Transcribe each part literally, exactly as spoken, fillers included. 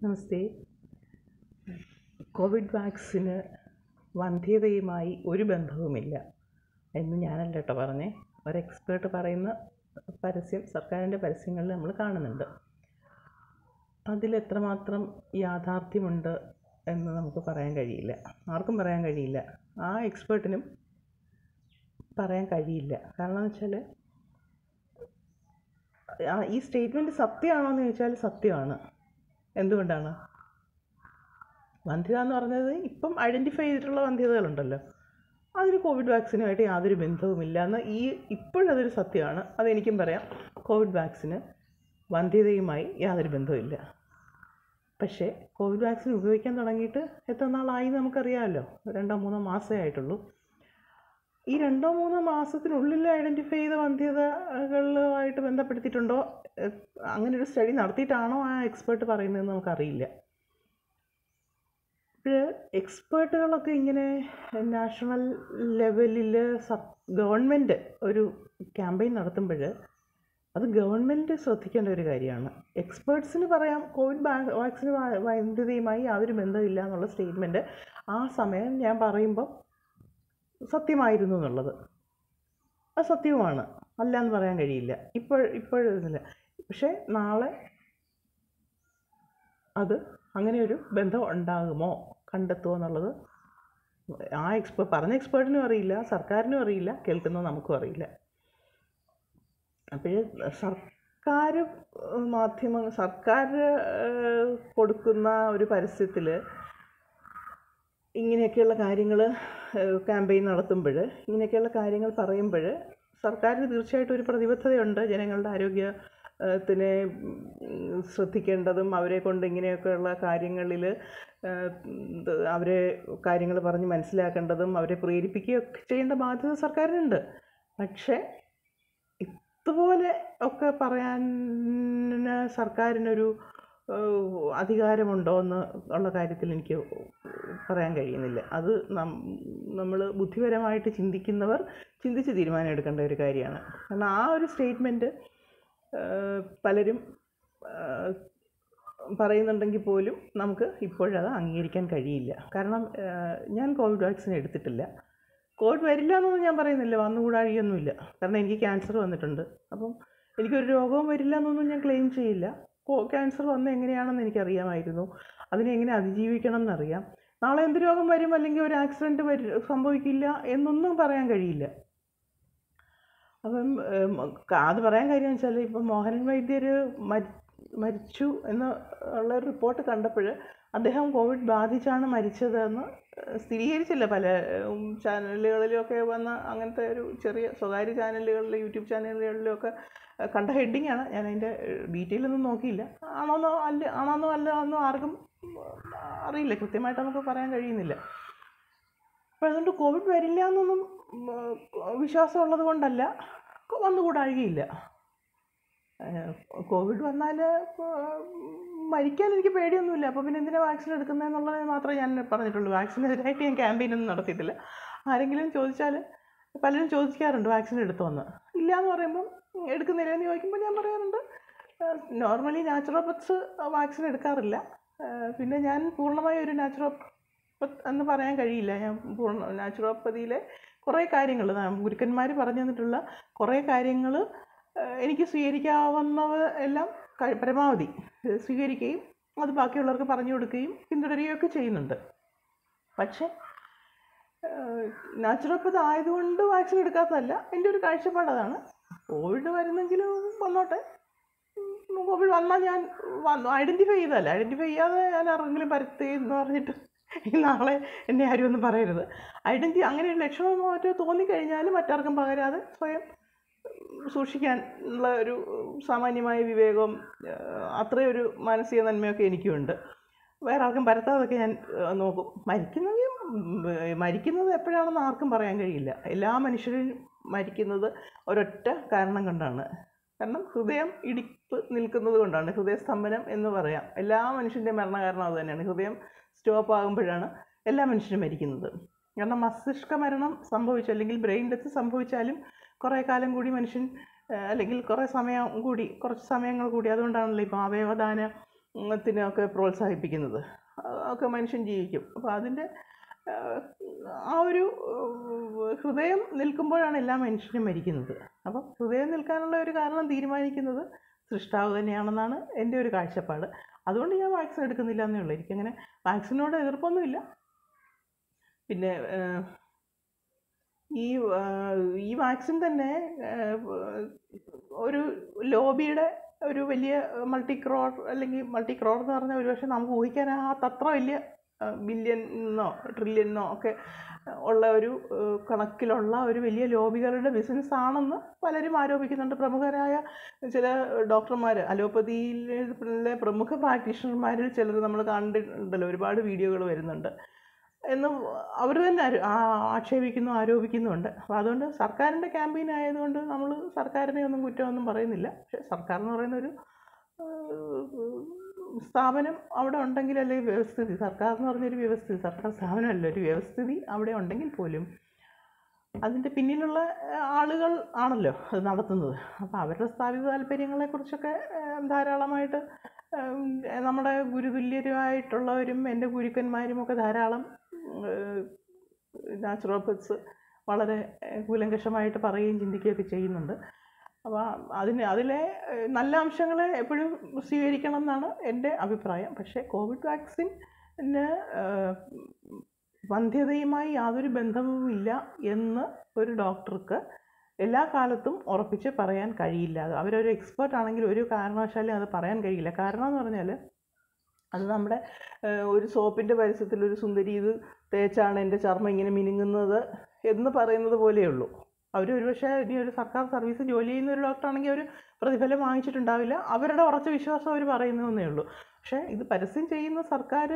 നമസ്തേ. Covid വാക്സിന് വന്ധ്യതയുമായി ഒരു ബന്ധവുമില്ല എന്ന് ഞാനല്ല കേട്ടോ പറഞ്ഞേ. ഒരു എക്സ്പേർട്ട് പറയുന്ന പരസ്യം സർക്കാരിൻ്റെ പരസ്യങ്ങളിൽ നമ്മൾ കാണുന്നുണ്ട്. അതിലെത്രമാത്രം യാഥാർത്ഥ്യമുണ്ട് എന്ന് നമുക്ക് പറയാൻ കഴിയില്ല, ആർക്കും പറയാൻ കഴിയില്ല. ആ എക്സ്പേർട്ടിനും പറയാൻ കഴിയില്ല. കാരണം എന്ന് വെച്ചാൽ ഈ സ്റ്റേറ്റ്മെൻറ്റ് സത്യമാണോ എന്ന് ചോദിച്ചാൽ സത്യമാണ്. എന്തുകൊണ്ടാണ്? വന്ധ്യത എന്ന് പറഞ്ഞത് ഇപ്പം ഐഡൻറ്റിഫൈ ചെയ്തിട്ടുള്ള വന്ധ്യതകളുണ്ടല്ലോ, അതിന് കോവിഡ് വാക്സിനുമായിട്ട് യാതൊരു ബന്ധവുമില്ല എന്ന് ഈ ഇപ്പോഴതൊരു സത്യമാണ്. അതെനിക്കും പറയാം, കോവിഡ് വാക്സിന് വന്ധ്യതയുമായി യാതൊരു ബന്ധവുമില്ല. പക്ഷേ കോവിഡ് വാക്സിൻ ഉപയോഗിക്കാൻ തുടങ്ങിയിട്ട് എത്ര നാളായി നമുക്കറിയാമല്ലോ. രണ്ടോ മൂന്നോ മാസമേ ആയിട്ടുള്ളൂ. ഈ രണ്ടോ മൂന്നോ മാസത്തിനുള്ളിൽ ഐഡൻറ്റിഫൈ ചെയ്ത വന്ധ്യതകളുമായിട്ട് ബന്ധപ്പെടുത്തിയിട്ടുണ്ടോ, അങ്ങനൊരു സ്റ്റഡി നടത്തിയിട്ടാണോ ആ എക്സ്പേർട്ട് പറയുന്നതെന്ന് നമുക്കറിയില്ല. ഇപ്പോൾ എക്സ്പേർട്ടുകളൊക്കെ ഇങ്ങനെ നാഷണൽ ലെവലിൽ ഗവൺമെൻറ് ഒരു ക്യാമ്പയിൻ നടത്തുമ്പോൾ അത് ഗവൺമെൻറ് ശ്രദ്ധിക്കേണ്ട ഒരു കാര്യമാണ്. എക്സ്പേർട്സിന് പറയാം കോവിഡ് വാക്സിന് വന്ധ്യതയുമായി യാതൊരു ബന്ധമില്ല എന്നുള്ള സ്റ്റേറ്റ്മെൻറ്റ് ആ സമയം ഞാൻ പറയുമ്പോൾ സത്യമായിരുന്നു എന്നുള്ളത്. അത് സത്യവുമാണ്, അല്ല എന്ന് പറയാൻ കഴിയില്ല. ഇപ്പോൾ ഇപ്പോഴില്ല. പക്ഷേ നാളെ അത് അങ്ങനെ ഒരു ബന്ധം ഉണ്ടാകുമോ, കണ്ടെത്തുമോ എന്നുള്ളത് ആ എക്സ്പേർട്ട് പറഞ്ഞ എക്സ്പേർട്ടിനും അറിയില്ല, സർക്കാരിനും അറിയില്ല, കേൾക്കുന്ന നമുക്കും അറിയില്ല. അപ്പോൾ സർക്കാർ മാധ്യമ സർക്കാർ കൊടുക്കുന്ന ഒരു പരസ്യത്തിൽ ഇങ്ങനെയൊക്കെയുള്ള കാര്യങ്ങൾ ക്യാമ്പയിൻ നടത്തുമ്പോൾ, ഇങ്ങനെയൊക്കെയുള്ള കാര്യങ്ങൾ പറയുമ്പോൾ സർക്കാരിന് തീർച്ചയായിട്ടും ഒരു പ്രതിബദ്ധതയുണ്ട്. ജനങ്ങളുടെ ആരോഗ്യത്തിനെ ശ്രദ്ധിക്കേണ്ടതും അവരെ കൊണ്ട് ഇങ്ങനെയൊക്കെയുള്ള കാര്യങ്ങളിൽ അവരെ കാര്യങ്ങൾ പറഞ്ഞ് മനസ്സിലാക്കേണ്ടതും അവരെ പ്രേരിപ്പിക്കുകയൊക്കെ ചെയ്യേണ്ട ബാധ്യത സർക്കാരിനുണ്ട്. പക്ഷേ ഇതുപോലെ ഒക്കെ പറയാൻ സർക്കാരിനൊരു അധികാരമുണ്ടോ എന്ന് ഉള്ള കാര്യത്തിൽ എനിക്ക് പറയാൻ കഴിയുന്നില്ല. അത് നമ്മൾ ബുദ്ധിപരമായിട്ട് ചിന്തിക്കുന്നവർ ചിന്തിച്ച് തീരുമാനം എടുക്കേണ്ട ഒരു കാര്യമാണ്. കാരണം ആ ഒരു സ്റ്റേറ്റ്മെൻറ്റ് പലരും പറയുന്നുണ്ടെങ്കിൽ പോലും നമുക്ക് ഇപ്പോഴത് അംഗീകരിക്കാൻ കഴിയില്ല. കാരണം ഞാൻ കോവിഡ് വാക്സിൻ എടുത്തിട്ടില്ല. കോവിഡ് വരില്ല എന്നൊന്നും ഞാൻ പറയുന്നില്ല, വന്നുകൂടാഴിയൊന്നുമില്ല. കാരണം എനിക്ക് ക്യാൻസർ വന്നിട്ടുണ്ട്. അപ്പം എനിക്കൊരു രോഗവും വരില്ല എന്നൊന്നും ഞാൻ ക്ലെയിം ചെയ്യില്ല. ക്യാൻസർ വന്നത് എങ്ങനെയാണെന്ന് എനിക്കറിയാമായിരുന്നു, അതിനെ എങ്ങനെ അതിജീവിക്കണം എന്നറിയാം. നാളെ എന്ത് രോഗം വരും, അല്ലെങ്കിൽ ഒരു ആക്സിഡൻറ്റ് വരും സംഭവിക്കില്ല എന്നൊന്നും പറയാൻ കഴിയില്ല. അപ്പം അത് പറയാൻ കാര്യം വെച്ചാൽ ഇപ്പം മോഹനൻ വൈദ്യർ മരി മരിച്ചു എന്ന് ഉള്ള ഒരു റിപ്പോർട്ട് കണ്ടപ്പോൾ അദ്ദേഹം കോവിഡ് ബാധിച്ചാണ് മരിച്ചതെന്ന് സ്ഥിരീകരിച്ചില്ല. പല ചാനലുകളിലൊക്കെ വന്ന അങ്ങനത്തെ ഒരു ചെറിയ സ്വകാര്യ ചാനലുകളിൽ, യൂട്യൂബ് ചാനലുകളിലൊക്കെ കണ്ട ഹെഡിങ്ങാണ്. ഞാൻ അതിൻ്റെ ഡീറ്റെയിലൊന്നും നോക്കിയില്ല. ആണോന്നോ അല്ല ആണോന്നോ അല്ല എന്നോ ആർക്കും അറിയില്ല, കൃത്യമായിട്ട് നമുക്ക് പറയാൻ കഴിയുന്നില്ല. അപ്പോൾ അതുകൊണ്ട് കോവിഡ് വരില്ല എന്നൊന്നും വിശ്വാസം ഉള്ളത് കൊണ്ടല്ല, വന്നുകൂടാഴികയില്ല. കോവിഡ് വന്നാൽ മരിക്കാൻ എനിക്ക് പേടിയൊന്നുമില്ല. അപ്പോൾ പിന്നെ എന്തിനാണ് വാക്സിൻ എടുക്കുന്നതെന്നുള്ളത് മാത്രമേ ഞാൻ പറഞ്ഞിട്ടുള്ളൂ. വാക്സിനെതിരായിട്ട് ഞാൻ ക്യാമ്പയിനൊന്നും നടത്തിയിട്ടില്ല. ആരെങ്കിലും ചോദിച്ചാൽ, പലരും ചോദിക്കാറുണ്ട് വാക്സിൻ എടുത്തോന്ന്. ഇല്ല എന്ന് പറയുമ്പം എടുക്കുന്നില്ല എന്ന് ചോദിക്കുമ്പോൾ ഞാൻ പറയാറുണ്ട്, നോർമലി നാച്ചുറോപ്പത്സ് വാക്സിൻ എടുക്കാറില്ല. പിന്നെ ഞാൻ പൂർണ്ണമായ ഒരു നാച്ചുറോപ്പത്ത് എന്ന് പറയാൻ കഴിയില്ല. ഞാൻ പൂർണ്ണ നാച്ചുറോപ്പതിയിലെ കുറേ കാര്യങ്ങൾ, ഗുരുക്കന്മാർ പറഞ്ഞു തന്നിട്ടുള്ള കുറേ കാര്യങ്ങൾ എനിക്ക് സ്വീകരിക്കാവുന്നവ എല്ലാം പരമാവധി സ്വീകരിക്കുകയും അത് ബാക്കിയുള്ളവർക്ക് പറഞ്ഞു കൊടുക്കുകയും പിന്തുടരുകയൊക്കെ ചെയ്യുന്നുണ്ട്. പക്ഷേ നാച്ചുറോപ്പതി ആയതുകൊണ്ട് വാക്സിൻ എടുക്കാത്തതല്ല, എൻ്റെ ഒരു കാഴ്ചപ്പാട് അതാണ്. കോവിഡ് വരുന്നെങ്കിലും വന്നോട്ടെ. കോവിഡ് വന്നാൽ ഞാൻ വന്നു ഐഡൻറ്റിഫൈ ചെയ്തതല്ല, ഐഡൻറ്റിഫൈ ചെയ്യാതെ ഞാൻ ആരെങ്കിലും പരത്തി എന്ന് പറഞ്ഞിട്ട് നാളെ എന്നെ ആരും ഒന്നും പറയരുത്. ഐഡൻറ്റി അങ്ങനെ ഒരു ലക്ഷണമോ മറ്റോ തോന്നിക്കഴിഞ്ഞാൽ മറ്റാർക്കും പകരാതെ സ്വയം സൂക്ഷിക്കാൻ ഉള്ള ഒരു സാമാന്യമായ വിവേകവും അത്രയൊരു മാനസിക നന്മയൊക്കെ എനിക്കുമുണ്ട്. വേറെ ആർക്കും പരത്താതൊക്കെ ഞാൻ നോക്കും. മരിക്കുന്നെങ്കിൽ മരിക്കുന്നത് എപ്പോഴാണെന്ന് ആർക്കും പറയാൻ കഴിയില്ല. എല്ലാ മനുഷ്യരും മരിക്കുന്നത് ഒരൊറ്റ കാരണം കൊണ്ടാണ്. കാരണം ഹൃദയം ഇടിപ്പ് നിൽക്കുന്നത് കൊണ്ടാണ്, ഹൃദയസ്തംഭനം എന്ന് പറയാം. എല്ലാ മനുഷ്യൻ്റെ മരണകാരണം അത് തന്നെയാണ്. ഹൃദയം സ്റ്റോപ്പ് ആകുമ്പോഴാണ് എല്ലാ മനുഷ്യരും മരിക്കുന്നത്. കാരണം മസ്തിഷ്ക മരണം സംഭവിച്ചു, അല്ലെങ്കിൽ ബ്രെയിൻ ഡെത്ത് സംഭവിച്ചാലും കുറേ കാലം കൂടി മനുഷ്യൻ, അല്ലെങ്കിൽ കുറേ സമയം കൂടി കുറച്ച് സമയങ്ങൾ കൂടി, അതുകൊണ്ടാണല്ലോ ഇപ്പോൾ അവയവദാന ത്തിനൊക്കെ പ്രോത്സാഹിപ്പിക്കുന്നത് ഒക്കെ മനുഷ്യൻ ജീവിക്കും. അപ്പോൾ അതിൻ്റെ ആ ഒരു ഹൃദയം നിൽക്കുമ്പോഴാണ് എല്ലാ മനുഷ്യരും മരിക്കുന്നത്. അപ്പം ഹൃദയം നിൽക്കാനുള്ള ഒരു കാരണം തീരുമാനിക്കുന്നത് സൃഷ്ടാവ് തന്നെയാണെന്നാണ് എൻ്റെ ഒരു കാഴ്ചപ്പാട്. അതുകൊണ്ട് ഞാൻ വാക്സിൻ എടുക്കുന്നില്ല എന്നേ ഉള്ളൂ. എനിക്കങ്ങനെ വാക്സിനോട് എതിർപ്പൊന്നുമില്ല. പിന്നെ ഈ ഈ വാക്സിൻ തന്നെ ഒരു ലോബിയുടെ ഒരു വലിയ മൾട്ടി ക്രോർ അല്ലെങ്കിൽ മൾട്ടി ക്രോർ എന്ന് പറഞ്ഞാൽ ഒരുപക്ഷെ നമുക്ക് ഊഹിക്കാനാകാത്തത്ര വലിയ ബില്യനെന്നോ ട്രില്യനെന്നോ ഒക്കെ ഉള്ള ഒരു കണക്കിലുള്ള ഒരു വലിയ ലോബികളുടെ ബിസിനസ് ആണെന്ന് പലരും ആരോപിക്കുന്നുണ്ട്. പ്രമുഖരായ ചില ഡോക്ടർമാർ, അലോപ്പതിയിലെ പ്രമുഖ പ്രാക്ടീഷണർമാരിൽ ചിലർ നമ്മൾ കണ്ടിട്ടുണ്ടല്ലോ, ഒരുപാട് വീഡിയോകൾ വരുന്നുണ്ട് എന്ന് അവർ തന്നെ ആക്ഷേപിക്കുന്നു, ആരോപിക്കുന്നുമുണ്ട്. അപ്പോൾ അതുകൊണ്ട് സർക്കാരിൻ്റെ ക്യാമ്പയിൻ ആയതുകൊണ്ട് നമ്മൾ സർക്കാരിനെ ഒന്നും കുറ്റമൊന്നും പറയുന്നില്ല. പക്ഷേ സർക്കാർ എന്ന് പറയുന്ന ഒരു സ്ഥാപനം അവിടെ ഉണ്ടെങ്കിൽ, അല്ലെങ്കിൽ വ്യവസ്ഥിതി, സർക്കാർ എന്ന് പറഞ്ഞൊരു വ്യവസ്ഥിതി, സർക്കാർ സ്ഥാപനമല്ല, ഒരു വ്യവസ്ഥിതി അവിടെ ഉണ്ടെങ്കിൽ പോലും അതിൻ്റെ പിന്നിലുള്ള ആളുകൾ ആണല്ലോ അത് നടത്തുന്നത്. അപ്പോൾ അവരുടെ സ്ഥാപിത താല്പര്യങ്ങളെക്കുറിച്ചൊക്കെ ധാരാളമായിട്ട് നമ്മുടെ ഗുരുതുല്യരായിട്ടുള്ളവരും എൻ്റെ ഗുരുക്കന്മാരും ഒക്കെ ധാരാളം നാച്ചുറോപ്പത്സ് വളരെ കൂലങ്കഷമായിട്ട് പറയുകയും ചിന്തിക്കുകയൊക്കെ ചെയ്യുന്നുണ്ട്. അപ്പോൾ അതിന് അതിലെ നല്ല അംശങ്ങളെ എപ്പോഴും സ്വീകരിക്കണം എന്നാണ് എൻ്റെ അഭിപ്രായം. പക്ഷേ കോവിഡ് വാക്സിന് വന്ധ്യതയുമായി യാതൊരു ബന്ധവുമില്ല എന്ന് ഒരു ഡോക്ടർക്ക് എല്ലാ കാലത്തും ഉറപ്പിച്ച് പറയാൻ കഴിയില്ല. അവരൊരു എക്സ്പേർട്ട് ആണെങ്കിൽ ഒരു കാരണവശാലും അത് പറയാൻ കഴിയില്ല. കാരണം എന്ന് പറഞ്ഞാൽ അത് നമ്മുടെ ഒരു സോപ്പിൻ്റെ പരസ്യത്തിൽ ഒരു സുന്ദരി ഇത് തേച്ചാണ് എൻ്റെ ചർമ്മം ഇങ്ങനെ മിനുങ്ങുന്നത് എന്ന് പറയുന്നത് പോലെയുള്ളൂ. അവർ ഒരുപക്ഷെ ഇനി ഒരു സർക്കാർ സർവീസ് ജോലി ചെയ്യുന്ന ഒരു ഡോക്ടറാണെങ്കിൽ അവർ പ്രതിഫലം വാങ്ങിച്ചിട്ടുണ്ടാവില്ല. അവരുടെ ഉറച്ച വിശ്വാസം അവർ പറയുന്നതെന്നേ ഉള്ളൂ. പക്ഷേ ഇത് പരസ്യം ചെയ്യുന്ന സർക്കാർ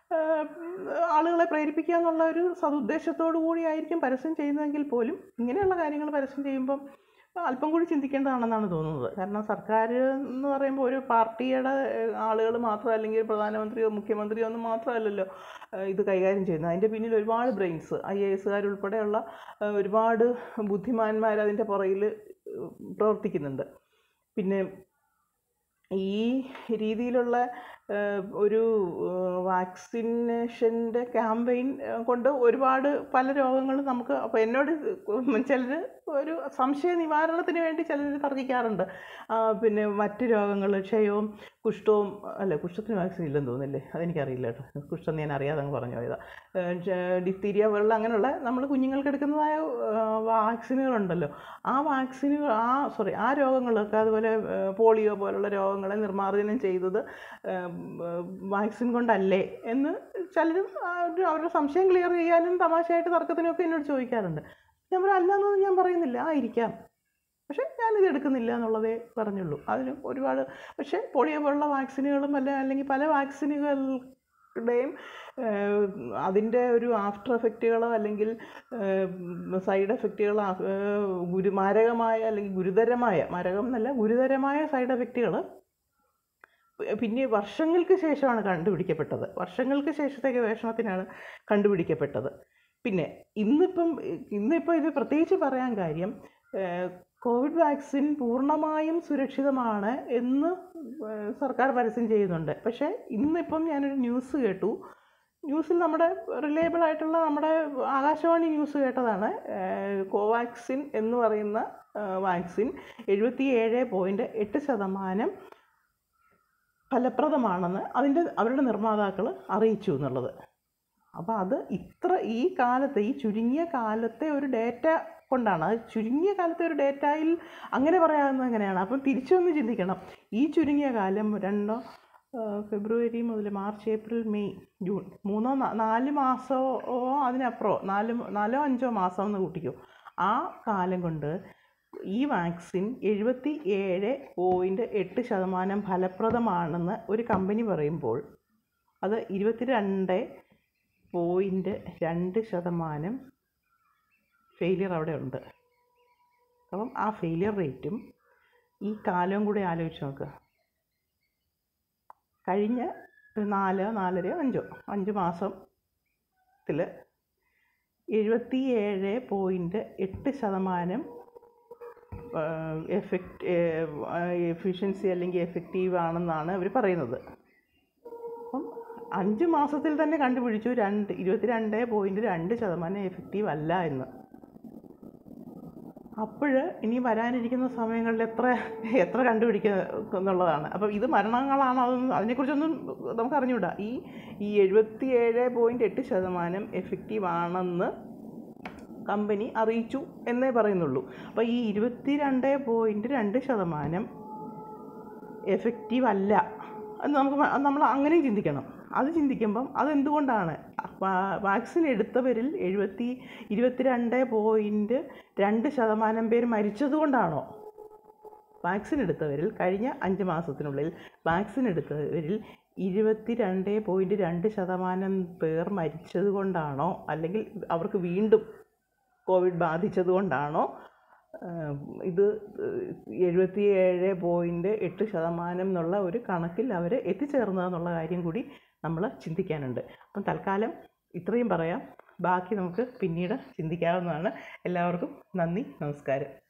ആളുകളെ പ്രേരിപ്പിക്കുക എന്നുള്ള ഒരു സതുദ്ദേശത്തോടു കൂടിയായിരിക്കും പരസ്യം ചെയ്യുന്നതെങ്കിൽ പോലും ഇങ്ങനെയുള്ള കാര്യങ്ങൾ പരസ്യം ചെയ്യുമ്പം അല്പം കൂടി ചിന്തിക്കേണ്ടതാണെന്നാണ് തോന്നുന്നത്. കാരണം സർക്കാർ എന്ന് പറയുമ്പോൾ ഒരു പാർട്ടിയുടെ ആളുകൾ മാത്രം, അല്ലെങ്കിൽ പ്രധാനമന്ത്രിയോ മുഖ്യമന്ത്രിയോ ഒന്നും മാത്രമല്ലല്ലോ ഇത് കൈകാര്യം ചെയ്യുന്നത്. അതിൻ്റെ പിന്നിൽ ഒരുപാട് ബ്രെയിൻസ്, ഐ എ എസുകാരുൾപ്പെടെയുള്ള ഒരുപാട് ബുദ്ധിമാന്മാർ അതിൻ്റെ പുറകിൽ പ്രവർത്തിക്കുന്നുണ്ട്. പിന്നെ ഈ രീതിയിലുള്ള ഒരു വാക്സിനേഷൻ്റെ ക്യാമ്പയിൻ കൊണ്ട് ഒരുപാട് പല രോഗങ്ങളും നമുക്ക്, അപ്പോൾ എന്നോട് ചിലർ ഒരു സംശയ നിവാരണത്തിന് വേണ്ടി ചിലർ തർക്കിക്കാറുണ്ട്. പിന്നെ മറ്റ് രോഗങ്ങൾ, ക്ഷയവും കുഷ്ഠവും, അല്ല കുഷ്ഠത്തിന് വാക്സിൻ ഇല്ലെന്ന് തോന്നുന്നില്ലേ, അതെനിക്കറിയില്ല കേട്ടോ. കുഷ്ഠം ഞാൻ അറിയാതെ അങ്ങ് പറഞ്ഞു പോയതാ. ഡിഫ്തീരിയ പോലുള്ള അങ്ങനെയുള്ള നമ്മൾ കുഞ്ഞുങ്ങൾക്ക് എടുക്കുന്നതായ വാക്സിനുകളുണ്ടല്ലോ, ആ വാക്സിനുകൾ ആ സോറി ആ രോഗങ്ങളൊക്കെ, അതുപോലെ പോളിയോ പോലുള്ള രോഗങ്ങളെ നിർമ്മാർജ്ജനം ചെയ്തത് വാക്സിൻ കൊണ്ടല്ലേ എന്ന് ചിലരും അവരുടെ സംശയം ക്ലിയർ ചെയ്യാനും തമാശയായിട്ട് തർക്കത്തിനൊക്കെ എന്നോട് ചോദിക്കാറുണ്ട്. ഞാൻ പറയാം അല്ലാന്നൊന്നും ഞാൻ പറയുന്നില്ല, ആയിരിക്കാം, പക്ഷേ ഞാനിത് എടുക്കുന്നില്ല എന്നുള്ളതേ പറഞ്ഞുള്ളൂ. അതിന് ഒരുപാട്, പക്ഷേ പോളിയോ പോലുള്ള വാക്സിനുകളും അല്ല അല്ലെങ്കിൽ പല വാക്സിനുകളുടെയും അതിൻ്റെ ഒരു ആഫ്റ്റർ എഫക്റ്റുകളോ അല്ലെങ്കിൽ സൈഡ് എഫക്റ്റുകളോ ഗുരു മാരകമായ അല്ലെങ്കിൽ ഗുരുതരമായ, മാരകം എന്നല്ല ഗുരുതരമായ സൈഡ് എഫക്റ്റുകൾ പിന്നെ വർഷങ്ങൾക്ക് ശേഷമാണ് കണ്ടുപിടിക്കപ്പെട്ടത്. വർഷങ്ങൾക്ക് ശേഷത്തെ ഗവേഷണത്തിനാണ് കണ്ടുപിടിക്കപ്പെട്ടത്. പിന്നെ ഇന്നിപ്പം ഇന്നിപ്പോൾ ഇത് പ്രത്യേകിച്ച് പറയാൻ കാര്യം, കോവിഡ് വാക്സിൻ പൂർണ്ണമായും സുരക്ഷിതമാണ് എന്ന് സർക്കാർ പരസ്യം ചെയ്യുന്നുണ്ട്. പക്ഷേ ഇന്നിപ്പം ഞാനൊരു ന്യൂസ് കേട്ടു. ന്യൂസിൽ നമ്മുടെ റിലയബിൾ ആയിട്ടുള്ള നമ്മുടെ ആകാശവാണി ന്യൂസ് കേട്ടതാണ്. കോവാക്സിൻ എന്ന് പറയുന്ന വാക്സിൻ എഴുപത്തി ഏഴ് പോയിൻറ്റ് എട്ട് ശതമാനം ഫലപ്രദമാണെന്ന് അതിൻ്റെ അവരുടെ നിർമ്മാതാക്കൾ അറിയിച്ചു എന്നുള്ളത്. അപ്പോൾ അത് ഇത്ര ഈ കാലത്തെ, ഈ ചുരുങ്ങിയ കാലത്തെ ഒരു ഡേറ്റ കൊണ്ടാണ്, അത് ചുരുങ്ങിയ കാലത്തെ ഒരു ഡേറ്റയിൽ അങ്ങനെ പറയാവുന്നത് എങ്ങനെയാണ്? അപ്പം തിരിച്ചൊന്ന് ചിന്തിക്കണം. ഈ ചുരുങ്ങിയ കാലം രണ്ടോ ഫെബ്രുവരി മുതൽ മാർച്ച്, ഏപ്രിൽ, മെയ്, ജൂൺ, മൂന്നോ നാല് മാസമോ അതിനപ്പുറമോ നാല് നാലോ അഞ്ചോ മാസം എന്ന് കൂട്ടിക്കോ. ആ കാലം കൊണ്ട് ഈ വാക്സിൻ എഴുപത്തി ഏഴ് പോയിൻറ്റ് എട്ട് ശതമാനം ഫലപ്രദമാണെന്ന് ഒരു കമ്പനി പറയുമ്പോൾ അത് ഇരുപത്തി രണ്ട് പോയിൻറ്റ് രണ്ട് ശതമാനം ഫെയിലിയർ അവിടെ ഉണ്ട്. അപ്പം ആ ഫെയിലിയർ റേറ്റും ഈ കാലവും കൂടെ ആലോചിച്ച് നോക്കുക. കഴിഞ്ഞ നാലോ നാലരയോ അഞ്ചോ അഞ്ച് മാസത്തിൽ എഴുപത്തി ഏഴ് പോയിൻറ്റ് എട്ട് ശതമാനം എഫക്റ്റ് എഫിഷ്യൻസി അല്ലെങ്കിൽ എഫക്റ്റീവ് ആണെന്നാണ് അവർ പറയുന്നത്. അഞ്ച് മാസത്തിൽ തന്നെ കണ്ടുപിടിച്ചു രണ്ട് ഇരുപത്തി രണ്ട് പോയിൻറ്റ് രണ്ട് ശതമാനം എഫക്റ്റീവ് അല്ല എന്ന്. അപ്പോൾ ഇനി വരാനിരിക്കുന്ന സമയങ്ങളിൽ എത്ര എത്ര കണ്ടുപിടിക്കുക എന്നുള്ളതാണ്. അപ്പം ഇത് മരണങ്ങളാണോ അതൊന്നും അതിനെക്കുറിച്ചൊന്നും നമുക്ക് അറിഞ്ഞുകൂടാ. ഈ ഈ എഴുപത്തി ഏഴ് പോയിൻറ്റ് എട്ട് ശതമാനം എഫക്റ്റീവ് ആണെന്ന് കമ്പനി അറിയിച്ചു എന്നേ പറയുന്നുള്ളൂ. അപ്പോൾ ഈ ഇരുപത്തി രണ്ട് പോയിൻറ്റ് രണ്ട് ശതമാനം എഫക്റ്റീവ് അല്ല എന്ന് നമുക്ക് നമ്മൾ അങ്ങനെയും ചിന്തിക്കണം. അത് ചിന്തിക്കുമ്പം അതെന്തുകൊണ്ടാണ് വാക്സിൻ എടുത്തവരിൽ എഴുപത്തി ഇരുപത്തി രണ്ട് പോയിൻറ്റ് രണ്ട് ശതമാനം പേര് മരിച്ചത് കൊണ്ടാണോ? വാക്സിൻ എടുത്തവരിൽ കഴിഞ്ഞ അഞ്ച് മാസത്തിനുള്ളിൽ വാക്സിൻ എടുത്തവരിൽ ഇരുപത്തി രണ്ട് പോയിൻറ്റ് രണ്ട് ശതമാനം പേർ മരിച്ചത് കൊണ്ടാണോ, അല്ലെങ്കിൽ അവർക്ക് വീണ്ടും കോവിഡ് ബാധിച്ചത് കൊണ്ടാണോ ഇത് എഴുപത്തി ഏഴ് പോയിൻറ്റ് എട്ട് ശതമാനം എന്നുള്ള ഒരു കണക്കിൽ അവർ എത്തിച്ചേർന്നതെന്നുള്ള കാര്യം കൂടി നമ്മൾ ചിന്തിക്കാനുണ്ട്. അപ്പം തൽക്കാലം ഇത്രയും പറയാം. ബാക്കി നമുക്ക് പിന്നീട് ചിന്തിക്കാവുന്നതാണ്. എല്ലാവർക്കും നന്ദി, നമസ്കാരം.